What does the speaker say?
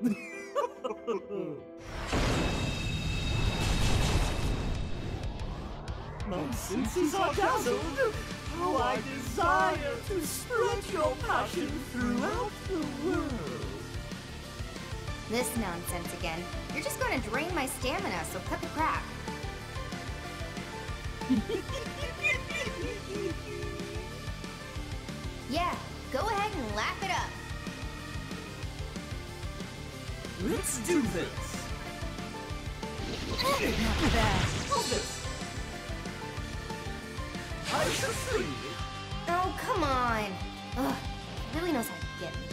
My senses are dazzled. How I desire to spread your passion throughout the world. This nonsense again. You're just going to drain my stamina, so cut the crap. Yeah, go ahead and lap it up. Let's do this. Not bad. Hold this. I shall see. Oh, come on. Ugh, really knows how to get me.